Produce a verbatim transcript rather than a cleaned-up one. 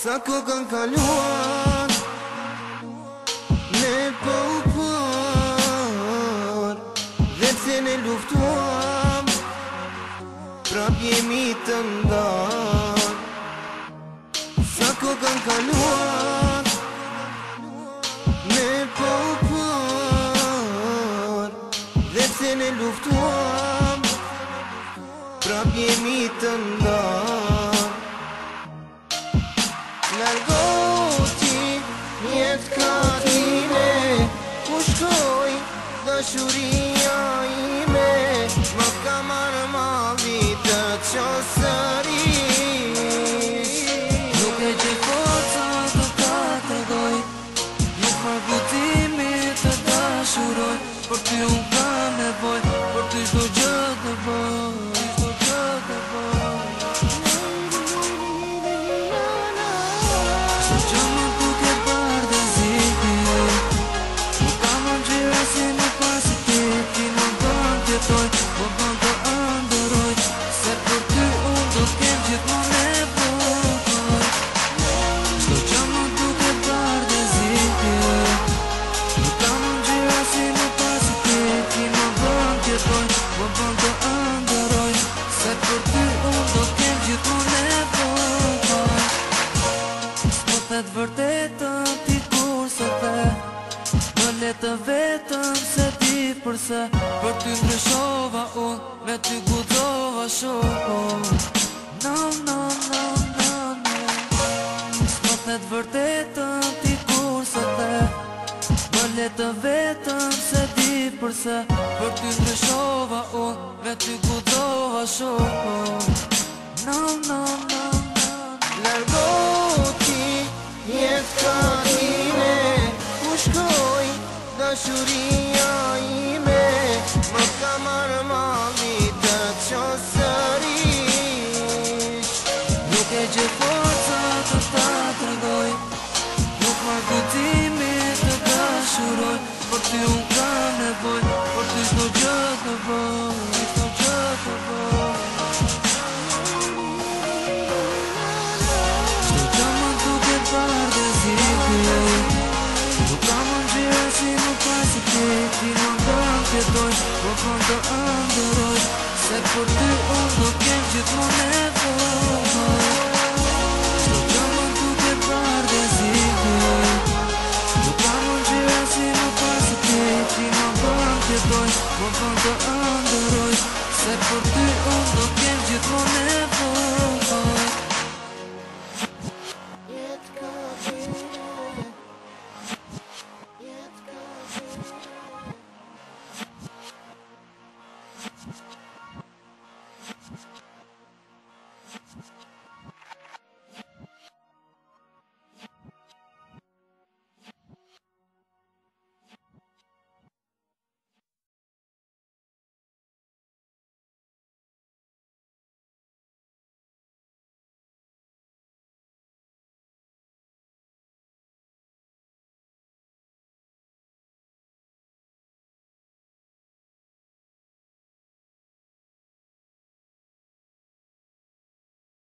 Sa kokën kaluar me po u për dhe pse ne luftuam prap jemi të ndar. Sa kokën kaluar me po u për dhe pse ne luftuam prap jemi të ndar. Largoti jetë katime, ku shkoj dashuria ime, më ka marrë malli të qosërish. Nuk e gjej forca të ta tregoj, nuk marrë kujtimi të dashuroj, për ty unë kam nevoj, për ty çdo gjë të bëj, çdo gjë të bëj. Po bën të ëndëroj, se për ty unë do t'kem gjithmonë nevojë. Çdo gjë më duket bardhëzitje, nuk kam mëngjera si më pas i ti, ti më bën t'jetoj. Po bën të ëndëroj, se për ty unë do t'kem gjithmonë nevojë. S'po thet vërtetën ti kur se the, më le të vetëm se ti përse, për ty ndryshova unë, me ty guxova shumë. No, no, no, no, no. S'po thet vërtetën ti kur se the, më le të vetëm se ti përse, për ty ndryshova unë, me ty guxova shumë. No, no, no, no. Largoti jetë katime, ku shkoj dashuria ime, më ka marrë malli të qosërish. Nuk e gjej forca të ta tregoj, nuk marrë kujtimi të dashuroj, për ty unë kam nevoj, për ty çdo gjë të bëj, çdo gjë të bëj. Çdo gjë më duket bardhëzitje, nuk kam mëngjera si më pas i ti, ti më bën t'jetoj. Po bën të ëndëroj, se për ty unë do t'kem gjithmonë nevojë. Çdo gjë më duket bardhëzitje, nuk kam mëngjera si më pas i ti, ti më bën t'jetoj. Po bën të ëndëroj, se për ty unë do t'kem